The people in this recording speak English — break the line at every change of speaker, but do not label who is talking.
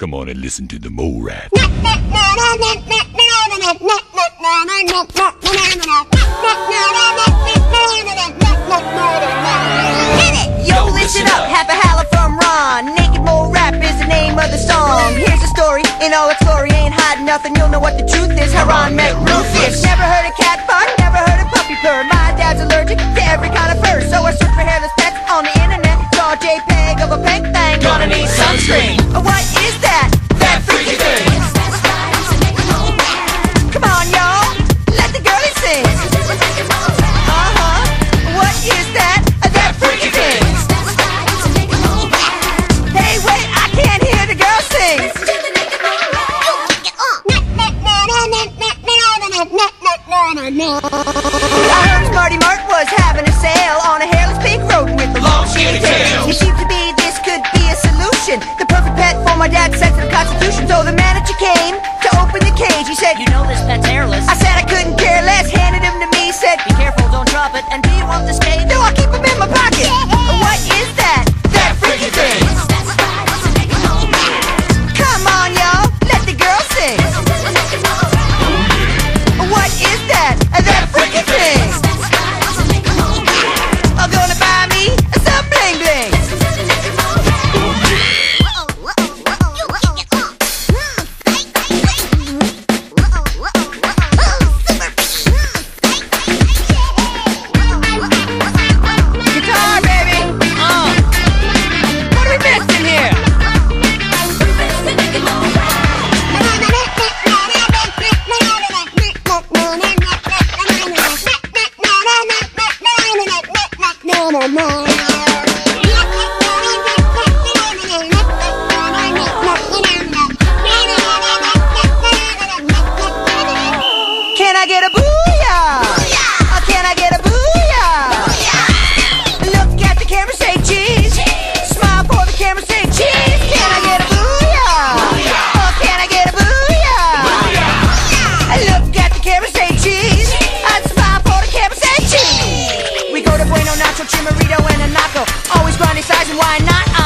Come on and listen to the mole rat.
Yo, listen up, half a holla from Ron. Naked Mole Rap is the name of the song. Here's the story, in all its glory, ain't hiding nothing, you'll know what the truth is. How Ron met Rufus. Never heard a cat bark, never heard a puppy purr. My dad's allergic to every kind of fur, so I searched for hairless pets on the internet. Saw a JPEG of a pink thing, gonna need sunscreen. What is that? That freaky thing. Come on, y'all, let the girlie sing. What is that? That freaky thing. Hey, wait, I can't hear the girl sing. I heard Smarty Mark was having a sale on a hairless pink rodent with a long skinny tail. It seemed to be this could be a solution, the perfect pet for my dad's sensitive constitution. So the manager came to open the cage. He said, "You know this pet's hairless." I said I couldn't care less. Handed him to me, said, "Be careful, don't drop it. And do you want this cage?" "No, I'll keep him in my pocket." What is that? That freaky thing. Come on, y'all, let the girl sing. What is that? That freaky thing. I'm gonna buy me some bling bling. Guitar, baby. What are we missing here? Can I get a booyah? Can I get a booyah? Look at the camera, say cheese. Smile for the camera, say cheese. Can I get a booyah? Oh, can I get a booyah? Look at the camera, say cheese. I'd smile for the camera, say cheese. We go to Bueno, Nacho, Chimarito, and a Naco. Always grande size, and why not?